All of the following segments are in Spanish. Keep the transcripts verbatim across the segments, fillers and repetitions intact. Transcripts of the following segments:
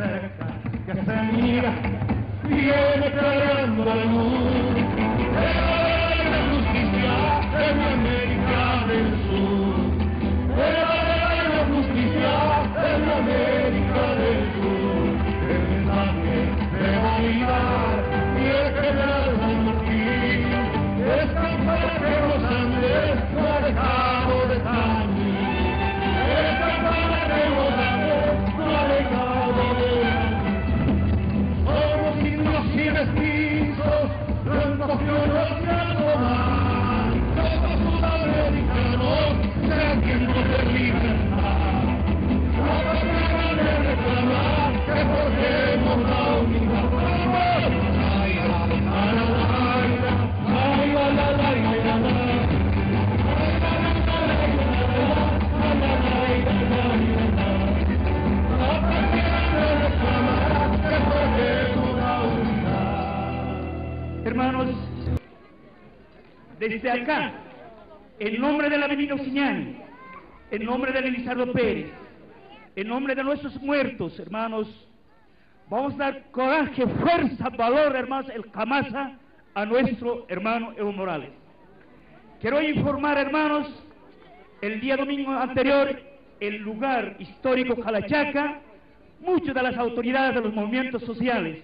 cerca, que se mira, viene trayendo la luz. ¡Eh, la justicia en América del Sur! ¡Eh, la justicia en América del Sur! El mensaje de Bolívar y el general San Martín es campana que los Andes no ha dejado de tañir. Es campana que los Andes no ha dejado de tañir. Somos indios y mestizos, lo encogió nuestra tomar. Somos sudamericanos, sedientos de libertad. La patria grande reclama que forjemos la unidad. Ay, ay, ay, ay, ay, ay, ay, hermanos, desde acá, en nombre de la Benigno Siñani, en nombre de Elizardo Pérez, en nombre de nuestros muertos, hermanos, vamos a dar coraje, fuerza, valor, hermanos, el Camasa a nuestro hermano Evo Morales. Quiero informar, hermanos, el día domingo anterior, el lugar histórico Jalachaca, muchas de las autoridades de los movimientos sociales,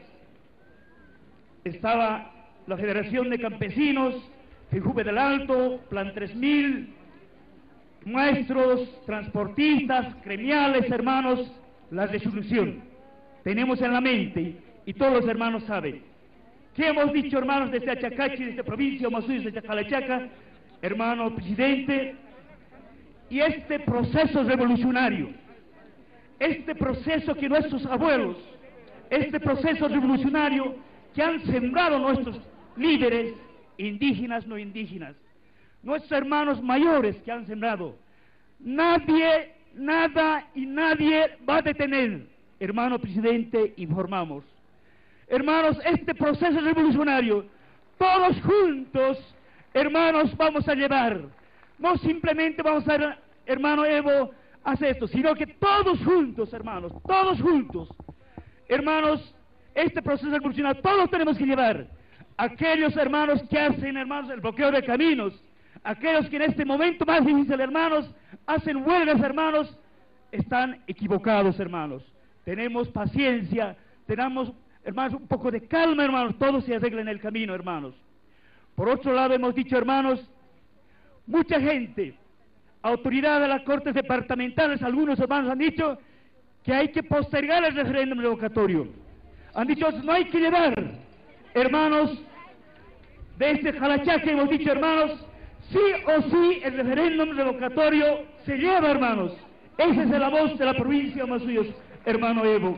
estaba la Federación de Campesinos, FEJUVE del Alto, Plan tres mil, maestros, transportistas, gremiales, hermanos, la resolución. Tenemos en la mente, y todos los hermanos saben, ¿qué hemos dicho, hermanos, desde Achacachi, desde provincia, Omasuyos, desde Jalachaca, hermano presidente? Y este proceso revolucionario, este proceso que nuestros abuelos, este proceso revolucionario que han sembrado nuestros líderes, indígenas, no indígenas, nuestros hermanos mayores que han sembrado, nadie, nada y nadie va a detener, hermano presidente, informamos. Hermanos, este proceso revolucionario, todos juntos, hermanos, vamos a llevar. No simplemente vamos a, hermano Evo, hacer esto, sino que todos juntos, hermanos, todos juntos, hermanos, este proceso revolucionario, todos tenemos que llevar. Aquellos hermanos que hacen, hermanos, el bloqueo de caminos, aquellos que en este momento más difícil, hermanos, hacen huelgas, hermanos, están equivocados, hermanos. Tenemos paciencia, tenemos, hermanos, un poco de calma, hermanos, todo se arregla en el camino, hermanos. Por otro lado, hemos dicho, hermanos, mucha gente, autoridades de las cortes departamentales, algunos hermanos han dicho que hay que postergar el referéndum revocatorio. Han dicho, no hay que llevar, hermanos, desde Jalachaca hemos dicho, hermanos, sí o sí el referéndum revocatorio se lleva, hermanos. Esa es la voz de la provincia de Omasuyos, hermano Evo.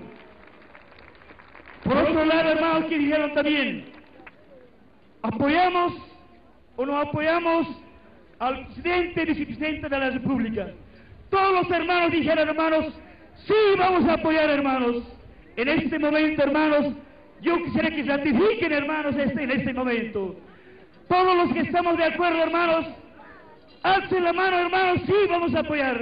Por otro lado, hermanos, que dijeron también, apoyamos o no apoyamos al presidente y vicepresidente de la República. Todos los hermanos dijeron, hermanos, sí vamos a apoyar, hermanos. En este momento, hermanos, yo quisiera que ratifiquen, hermanos, este, en este momento. Todos los que estamos de acuerdo, hermanos, alcen la mano, hermanos, sí vamos a apoyar.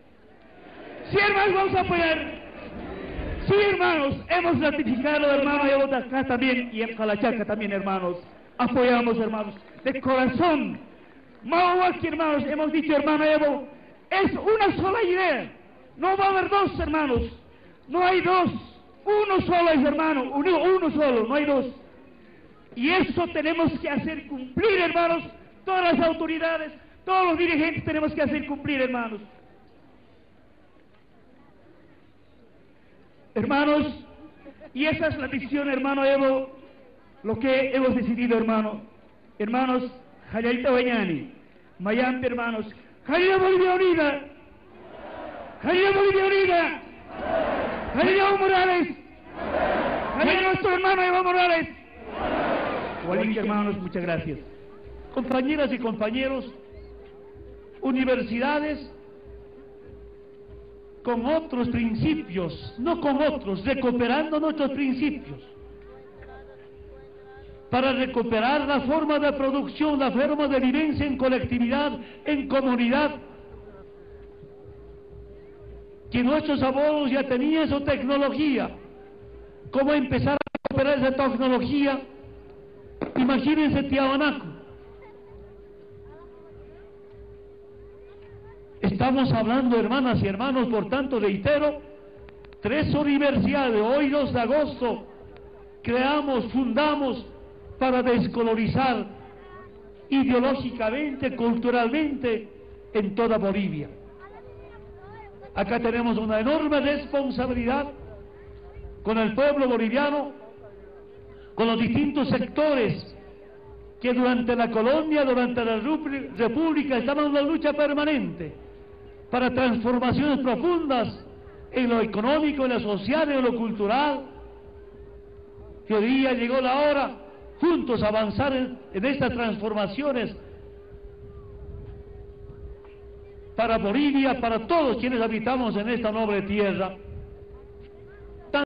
Sí, hermanos, vamos a apoyar. Sí, hermanos, hemos ratificado, hermano, y acá también, y en Jalachaca también, hermanos. Apoyamos, hermanos, de corazón. Mauaki, hermanos, hemos dicho, hermano Evo, es una sola idea. No va a haber dos, hermanos. No hay dos. Uno solo es, hermano, uno, uno solo, no hay dos. Y eso tenemos que hacer cumplir, hermanos, todas las autoridades, todos los dirigentes tenemos que hacer cumplir, hermanos. Hermanos, y esa es la visión, hermano Evo, lo que hemos decidido, hermano. Hermanos, Jayalita Bañani, Mayampe, hermanos, Jayalita Bolivia Unida, Jayalita Bolivia Unida, Jayalita Evo Morales, Jayalita nuestro hermano Evo Morales. Gualinque, hermanos, muchas gracias. Compañeras y compañeros, universidades con otros principios, no con otros, recuperando nuestros principios, para recuperar la forma de producción, la forma de vivencia en colectividad, en comunidad, que nuestros abuelos ya tenían su tecnología, cómo empezar a operar esa tecnología. Imagínense Tiahuanaco. Estamos hablando, hermanas y hermanos, por tanto, reitero, tres universidades, hoy dos de agosto, creamos, fundamos para descolorizar ideológicamente, culturalmente, en toda Bolivia. Acá tenemos una enorme responsabilidad con el pueblo boliviano, con los distintos sectores que durante la colonia, durante la república, estaban en una lucha permanente para transformaciones profundas en lo económico, en lo social, en lo cultural. Que hoy día llegó la hora, juntos, a avanzar en, en estas transformaciones para Bolivia, para todos quienes habitamos en esta noble tierra.